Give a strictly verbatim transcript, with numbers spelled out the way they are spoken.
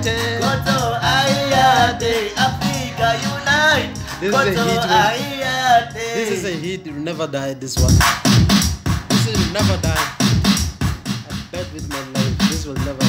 united. Koto Ayate, Africa unite. This is a Koto hit, man. Ayate. This is a hit. It will never die. This one. This will never die. I bet with my life. This will never